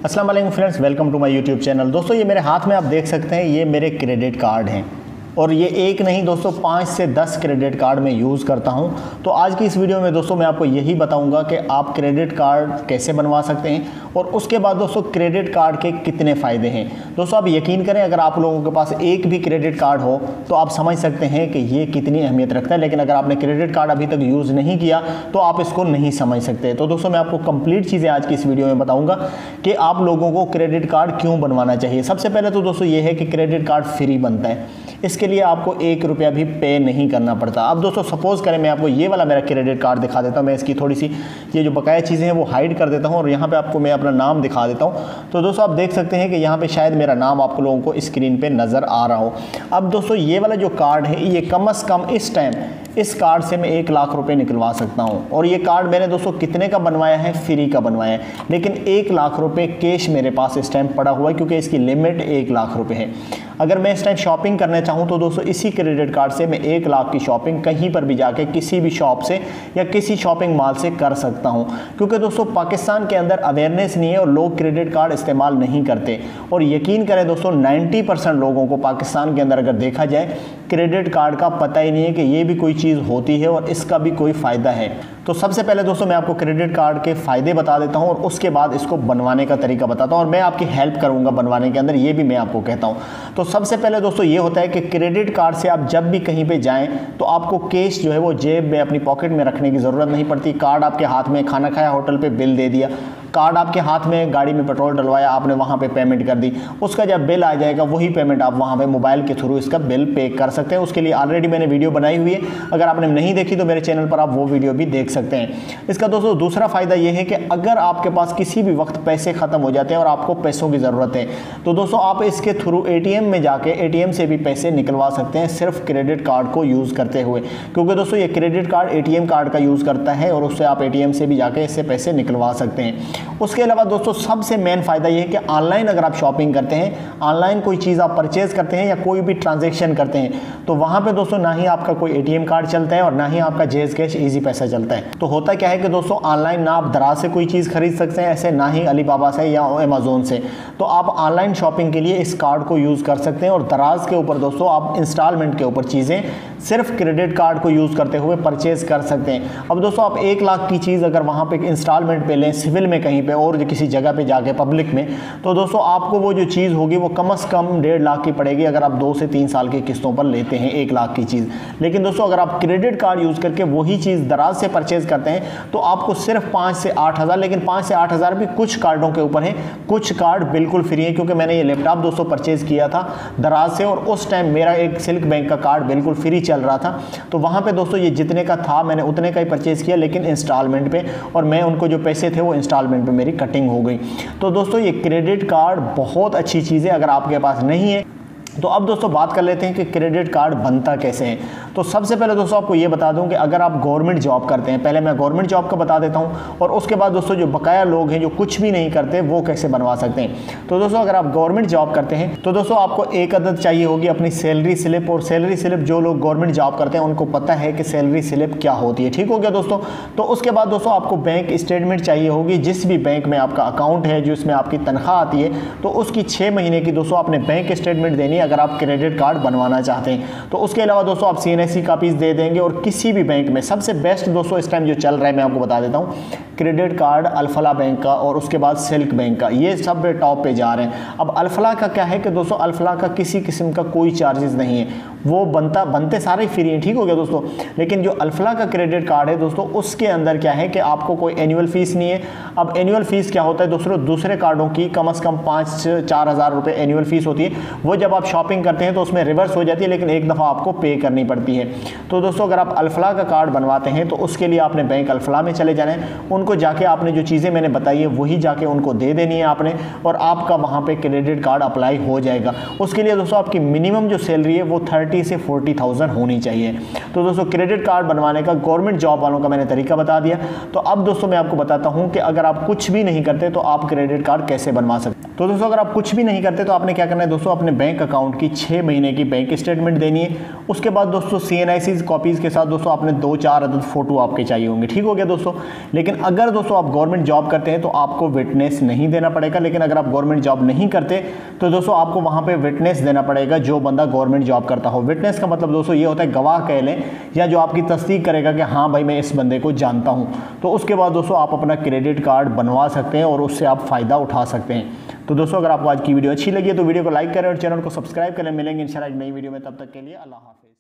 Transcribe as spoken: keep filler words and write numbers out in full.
अस्सलाम वालेकुम friends, welcome to my YouTube channel. दोस्तों ये मेरे हाथ में आप देख सकते हैं, ये मेरे क्रेडिट कार्ड हैं और ये एक नहीं दोस्तों पाँच से दस क्रेडिट कार्ड मैं यूज़ करता हूं। तो आज की इस वीडियो में दोस्तों मैं आपको यही बताऊंगा कि आप क्रेडिट कार्ड कैसे बनवा सकते हैं और उसके बाद दोस्तों क्रेडिट कार्ड के कितने फ़ायदे हैं। दोस्तों आप यकीन करें, अगर आप लोगों के पास एक भी क्रेडिट कार्ड हो तो आप समझ सकते हैं कि ये कितनी अहमियत रखता है, लेकिन अगर आपने क्रेडिट कार्ड अभी तक यूज़ नहीं किया तो आप इसको नहीं समझ सकते। तो दोस्तों मैं आपको कंप्लीट चीज़ें आज की इस वीडियो में बताऊँगा कि आप लोगों को क्रेडिट कार्ड क्यों बनवाना चाहिए। सबसे पहले तो दोस्तों ये है कि क्रेडिट कार्ड फ्री बनता है, इसके लिए आपको एक रुपया भी पे नहीं करना पड़ता। अब दोस्तों सपोज़ करें मैं आपको ये वाला मेरा क्रेडिट कार्ड दिखा देता हूँ, मैं इसकी थोड़ी सी ये जो बकाया चीज़ें हैं वो हाइड कर देता हूँ और यहाँ पे आपको मैं अपना नाम दिखा देता हूँ। तो दोस्तों आप देख सकते हैं कि यहाँ पे शायद मेरा नाम आप लोगों को स्क्रीन पे नज़र आ रहा हो। अब दोस्तों ये वाला जो कार्ड है, ये कम अज़ कम इस टाइम इस कार्ड से मैं एक लाख रुपए निकलवा सकता हूँ। और ये कार्ड मैंने दोस्तों कितने का बनवाया है? फ्री का बनवाया है, लेकिन एक लाख रुपए कैश मेरे पास इस टाइम पड़ा हुआ है क्योंकि इसकी लिमिट एक लाख रुपए है। अगर मैं इस टाइम शॉपिंग करना चाहूँ तो दोस्तों इसी क्रेडिट कार्ड से मैं एक लाख की शॉपिंग कहीं पर भी जाके किसी भी शॉप से या किसी शॉपिंग मॉल से कर सकता हूँ। क्योंकि दोस्तों पाकिस्तान के अंदर अवेयरनेस नहीं है और लोग क्रेडिट कार्ड इस्तेमाल नहीं करते। और यकीन करें दोस्तों नाइन्टी परसेंट लोगों को पाकिस्तान के अंदर अगर देखा जाए क्रेडिट कार्ड का पता ही नहीं है कि ये भी कोई चीज़ होती है और इसका भी कोई फ़ायदा है। तो सबसे पहले दोस्तों मैं आपको क्रेडिट कार्ड के फ़ायदे बता देता हूं और उसके बाद इसको बनवाने का तरीका बताता हूं और मैं आपकी हेल्प करूंगा बनवाने के अंदर, ये भी मैं आपको कहता हूं। तो सबसे पहले दोस्तों ये होता है कि क्रेडिट कार्ड से आप जब भी कहीं पे जाएं तो आपको कैश जो है वो जेब में अपनी पॉकेट में रखने की ज़रूरत नहीं पड़ती। कार्ड आपके हाथ में, खाना खाया होटल पर बिल दे दिया, कार्ड आपके हाथ में, गाड़ी में पेट्रोल डलवाया आपने, वहाँ पे पेमेंट कर दी, उसका जब बिल आ जाएगा वही पेमेंट आप वहाँ पे मोबाइल के थ्रू इसका बिल पे कर सकते हैं। उसके लिए ऑलरेडी मैंने वीडियो बनाई हुई है, अगर आपने नहीं देखी तो मेरे चैनल पर आप वो वीडियो भी देख सकते हैं। इसका दोस्तों दूसरा फ़ायदा ये है कि अगर आपके पास किसी भी वक्त पैसे ख़त्म हो जाते हैं और आपको पैसों की ज़रूरत है तो दोस्तों आप इसके थ्रू ए टी एम में जाके ए टी एम से भी पैसे निकलवा सकते हैं सिर्फ क्रेडिट कार्ड को यूज़ करते हुए। क्योंकि दोस्तों ये credit card A T M card का यूज़ करता है और उससे आप ए टी एम से भी जाके इससे पैसे निकलवा सकते हैं। उसके अलावा दोस्तों सबसे मेन फायदा ये है कि ऑनलाइन अगर आप शॉपिंग करते हैं, ऑनलाइन कोई चीज़ आप परचेज करते हैं या कोई भी ट्रांजैक्शन करते हैं तो वहाँ पे दोस्तों ना ही आपका कोई एटीएम कार्ड चलता है और ना ही आपका जेज कैश इजी पैसा चलता है। तो होता क्या है कि दोस्तों ऑनलाइन ना आप दराज से कोई चीज़ खरीद सकते हैं, ऐसे ना ही अलीबाबा से या अमेज़ोन से। तो आप ऑनलाइन शॉपिंग के लिए इस कार्ड को यूज़ कर सकते हैं और दराज के ऊपर दोस्तों आप इंस्टॉलमेंट के ऊपर चीज़ें सिर्फ क्रेडिट कार्ड को यूज़ करते हुए परचेज कर सकते हैं। अब दोस्तों आप एक लाख की चीज़ अगर वहाँ पे इंस्टॉलमेंट पे लें, सिविल में कहीं पे और किसी जगह पे जाके पब्लिक में, तो दोस्तों आपको वो जो चीज़ होगी वो कम से कम डेढ़ लाख की पड़ेगी अगर आप दो से तीन साल की किस्तों पर लेते हैं एक लाख की चीज़। लेकिन दोस्तों अगर आप क्रेडिट कार्ड यूज़ करके वही चीज़ दराज से परचेज करते हैं तो आपको सिर्फ पाँच से आठ हज़ार, लेकिन पाँच से आठ हज़ार भी कुछ कार्डों के ऊपर है, कुछ कार्ड बिल्कुल फ्री है। क्योंकि मैंने ये लैपटॉप दोस्तों परचेज किया था दराज से और उस टाइम मेरा एक सिल्क बैंक का कार्ड बिल्कुल फ्री चल रहा था, तो वहाँ पे दोस्तों ये जितने का था मैंने उतने का ही परचेज किया, लेकिन इंस्टॉलमेंट पे, और मैं उनको जो पैसे थे वो इंस्टॉलमेंट पे मेरी कटिंग हो गई। तो दोस्तों ये क्रेडिट कार्ड बहुत अच्छी चीज़ है अगर आपके पास नहीं है। तो अब दोस्तों बात कर लेते हैं कि क्रेडिट कार्ड बनता कैसे है। तो सबसे पहले दोस्तों आपको ये बता दूं कि अगर आप गवर्नमेंट जॉब करते हैं, पहले मैं गवर्नमेंट जॉब का बता देता हूं और उसके बाद दोस्तों जो बकाया लोग हैं जो कुछ भी नहीं करते वो कैसे बनवा सकते हैं। तो दोस्तों अगर आप गवर्नमेंट जॉब करते हैं तो दोस्तों आपको एक अदद चाहिए होगी अपनी सैलरी स्लिप, और सैलरी स्लिप जो लोग गवर्नमेंट जॉब करते हैं उनको पता है कि सैलरी स्लिप क्या होती है। ठीक हो गया दोस्तों। तो उसके बाद दोस्तों आपको बैंक स्टेटमेंट चाहिए होगी, जिस भी बैंक में आपका अकाउंट है जिसमें आपकी तनख्वाह आती है तो उसकी छः महीने की दोस्तों आपने बैंक स्टेटमेंट देनी है अगर आप क्रेडिट कार्ड बनवाना चाहते हैं। तो उसके अलावा दोस्तों आप C N S C copies दे देंगे और किसी भी बैंक में सबसे बेस्ट दोस्तों इस टाइम जो चल रहा है मैं आपको बता देता हूँ, क्रेडिट कार्ड अल्फला बैंक का और उसके बाद सिल्क बैंक का, ये सब टॉप पे जा रहे हैं। अब अल्फला का क्या है कि दोस्तों अल्फला का किसी किस्म का कोई चार्जेस नहीं है, वो बनता बनते सारे फ्री हैं। ठीक हो गया दोस्तों। लेकिन जो अल्फला का क्रेडिट कार्ड है दोस्तों उसके अंदर क्या है कि आपको कोई एनुअल फीस नहीं है। अब एनुअल फीस क्या होता है दोस्तों, दूसरे कार्डों की कम से कम पाँच से चार हज़ार रुपये एनुअल फीस होती है, वो जब आप शॉपिंग करते हैं तो उसमें रिवर्स हो जाती है, लेकिन एक दफ़ा आपको पे करनी पड़ती है। तो दोस्तों अगर आप अल्फला का कार्ड बनवाते हैं तो उसके लिए आपने बैंक अल्फला में चले जाना है, उनको जाके आपने जो चीज़ें मैंने बताई है वही जाके उनको दे देनी है आपने, और आपका वहाँ पे क्रेडिट कार्ड अप्लाई हो जाएगा। उसके लिए दोस्तों आपकी मिनिमम जो सैलरी है वो थर्टी से फोर्टी थाउजेंड होनी चाहिए। तो दोस्तों क्रेडिट कार्ड बनवाने का गवर्नमेंट जॉब वालों का मैंने तरीका बता दिया। तो अब दोस्तों मैं आपको बताता हूँ कि अगर आप कुछ भी नहीं करते तो आप क्रेडिट कार्ड कैसे बनवा सकते हैं। तो दोस्तों अगर आप कुछ भी नहीं करते तो आपने क्या करना है दोस्तों, अपने बैंक अकाउंट अकाउंट की छः महीने की बैंक स्टेटमेंट देनी है। उसके बाद दोस्तों सी एन आई सी कॉपीज़ के साथ दोस्तों आपने दो चार अदद फोटो आपके चाहिए होंगे। ठीक हो गया दोस्तों। लेकिन अगर दोस्तों आप गवर्नमेंट जॉब करते हैं तो आपको विटनेस नहीं देना पड़ेगा, लेकिन अगर आप गवर्नमेंट जॉब नहीं करते तो दोस्तों आपको वहाँ पर विटनेस देना पड़ेगा जो बंदा गवर्नमेंट जॉब करता हो। विटनेस का मतलब दोस्तों ये होता है गवाह कह लें, या जो आपकी तस्दीक करेगा कि हाँ भाई मैं इस बंदे को जानता हूँ। तो उसके बाद दोस्तों आप अपना क्रेडिट कार्ड बनवा सकते हैं और उससे आप फ़ायदा उठा सकते हैं। तो दोस्तों अगर आपको आज की वीडियो अच्छी लगी है तो वीडियो को लाइक करें और चैनल को सब्सक्राइब करें। मिलेंगे इंशाल्लाह एक नई वीडियो में, तब तक के लिए अल्लाह हाफिज़।